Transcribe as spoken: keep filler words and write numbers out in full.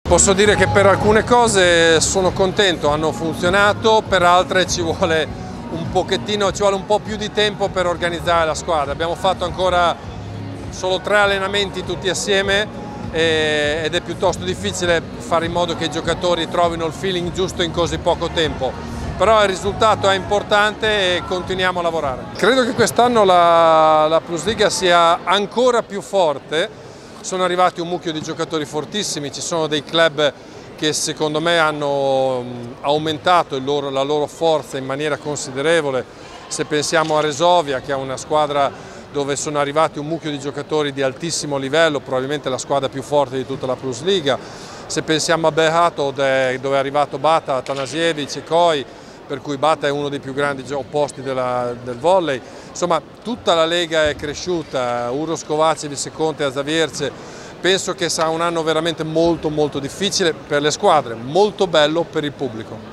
Posso dire che per alcune cose sono contento, hanno funzionato, per altre ci vuole un pochettino, ci vuole un po' più di tempo per organizzare la squadra. Abbiamo fatto ancora solo tre allenamenti tutti assieme ed è piuttosto difficile fare in modo che i giocatori trovino il feeling giusto in così poco tempo. Però il risultato è importante e continuiamo a lavorare. Credo che quest'anno la, la Plus Liga sia ancora più forte. Sono arrivati un mucchio di giocatori fortissimi, ci sono dei club che secondo me hanno aumentato il loro, la loro forza in maniera considerevole. Se pensiamo a Resovia, che è una squadra dove sono arrivati un mucchio di giocatori di altissimo livello, probabilmente la squadra più forte di tutta la Plus Liga. Se pensiamo a Behato, dove è arrivato Bata, Atanasiewicz e Koi, per cui Bata è uno dei più grandi opposti della, del volley. Insomma, tutta la Lega è cresciuta, Uroš Kovačević e Conte a Zavierce. Penso che sarà un anno veramente molto molto difficile per le squadre, molto bello per il pubblico.